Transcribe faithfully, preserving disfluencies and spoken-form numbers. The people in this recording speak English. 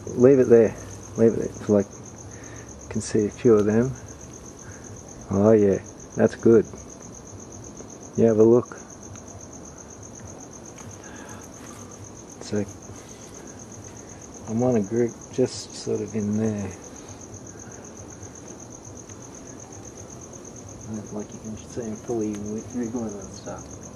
leave it there. Leave it there. So like, you can see a few of them. Oh yeah, that's good. You have a look. So I'm on a group just sort of in there. Like you can see them fully wriggling and stuff.